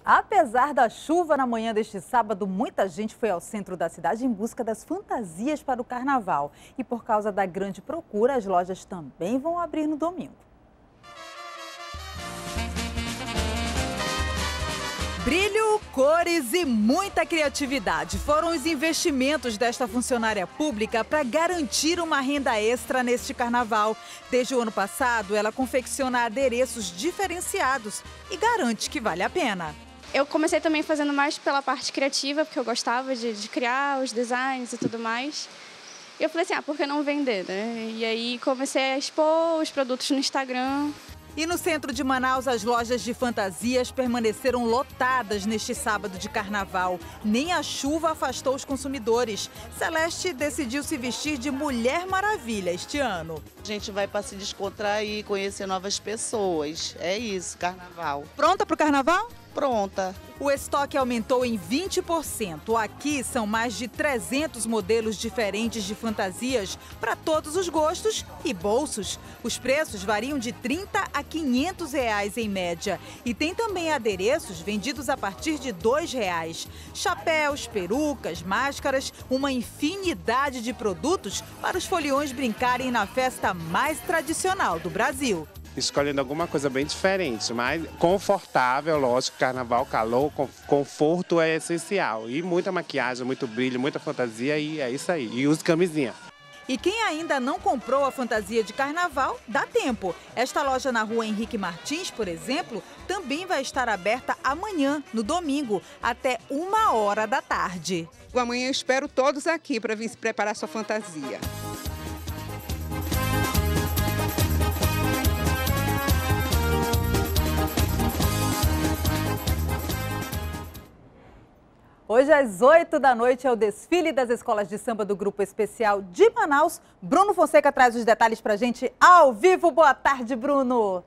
Apesar da chuva na manhã deste sábado, muita gente foi ao centro da cidade em busca das fantasias para o carnaval. E por causa da grande procura, as lojas também vão abrir no domingo. Brilho, cores e muita criatividade foram os investimentos desta funcionária pública para garantir uma renda extra neste carnaval. Desde o ano passado, ela confecciona adereços diferenciados e garante que vale a pena. Eu comecei também fazendo mais pela parte criativa, porque eu gostava de criar os designs e tudo mais. E eu falei assim, por que não vender, né? E aí comecei a expor os produtos no Instagram. E no centro de Manaus, as lojas de fantasias permaneceram lotadas neste sábado de carnaval. Nem a chuva afastou os consumidores. Celeste decidiu se vestir de Mulher Maravilha este ano. A gente vai para se descontrair, conhecer novas pessoas. É isso, carnaval. Pronta para o carnaval? Pronta. O estoque aumentou em 20%. Aqui são mais de 300 modelos diferentes de fantasias para todos os gostos e bolsos. Os preços variam de R$30 a R$500 em média. E tem também adereços vendidos a partir de R$2. Chapéus, perucas, máscaras, uma infinidade de produtos para os foliões brincarem na festa mais tradicional do Brasil. Escolhendo alguma coisa bem diferente, mas confortável, lógico, carnaval, calor, conforto é essencial. E muita maquiagem, muito brilho, muita fantasia e é isso aí. E use camisinha. E quem ainda não comprou a fantasia de carnaval, dá tempo. Esta loja na rua Henrique Martins, por exemplo, também vai estar aberta amanhã, no domingo, até 1h da tarde. Amanhã eu espero todos aqui para vir se preparar sua fantasia. Hoje, às 8 da noite, é o desfile das escolas de samba do Grupo Especial de Manaus. Bruno Fonseca traz os detalhes pra gente ao vivo. Boa tarde, Bruno!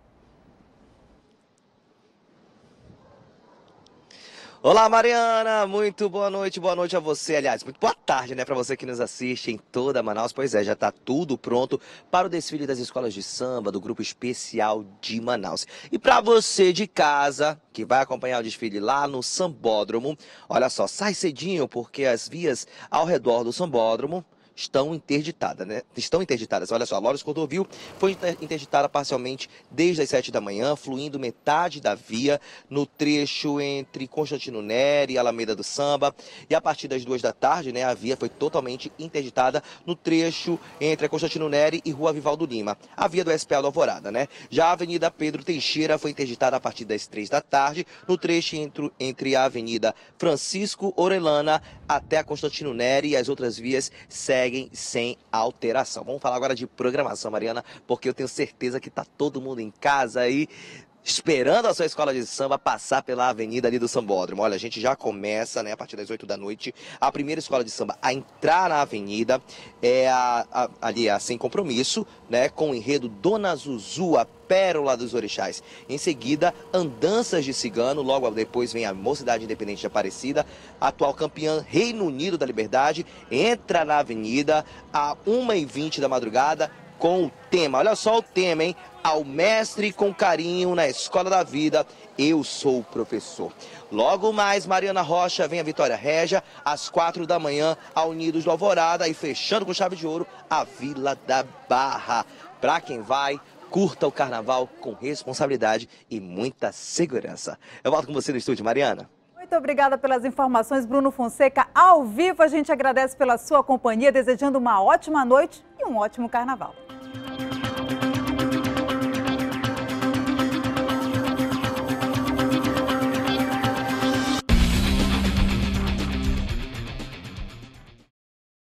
Olá, Mariana, muito boa noite a você, aliás, muito boa tarde, né, para você que nos assiste em toda Manaus. Pois é, já está tudo pronto para o desfile das escolas de samba do Grupo Especial de Manaus. E para você de casa, que vai acompanhar o desfile lá no Sambódromo, olha só, sai cedinho, porque as vias ao redor do Sambódromo estão interditadas, né? Estão interditadas. Olha só, a Lourdes Cordovil foi interditada parcialmente desde as 7 da manhã, fluindo metade da via no trecho entre Constantino Neri e Alameda do Samba. E a partir das 2 da tarde, né, a via foi totalmente interditada no trecho entre a Constantino Neri e Rua Vivaldo Lima, a via do SPA do Alvorada, né? Já a Avenida Pedro Teixeira foi interditada a partir das 3 da tarde, no trecho entre a Avenida Francisco Orellana até a Constantino Neri, e as outras vias seguem sem alteração. Vamos falar agora de programação, Mariana, porque eu tenho certeza que tá todo mundo em casa aí esperando a sua escola de samba passar pela avenida ali do Sambódromo. Olha, a gente já começa, né, a partir das 8 da noite, a primeira escola de samba a entrar na avenida é ali a Sem Compromisso, né, com o enredo Dona Zuzu, a Pérola dos Orixás. Em seguida, Andanças de Cigano, logo depois vem a Mocidade Independente de Aparecida, atual campeã Reino Unido da Liberdade, entra na avenida a 1h20 da madrugada, com o tema, olha só o tema, hein? Ao mestre com carinho na escola da vida, eu sou o professor. Logo mais, Mariana Rocha, vem a Vitória Régia, às 4 da manhã, a Unidos do Alvorada, e fechando com chave de ouro, a Vila da Barra. Pra quem vai, curta o carnaval com responsabilidade e muita segurança. Eu volto com você no estúdio, Mariana. Muito obrigada pelas informações, Bruno Fonseca. Ao vivo, a gente agradece pela sua companhia, desejando uma ótima noite e um ótimo carnaval.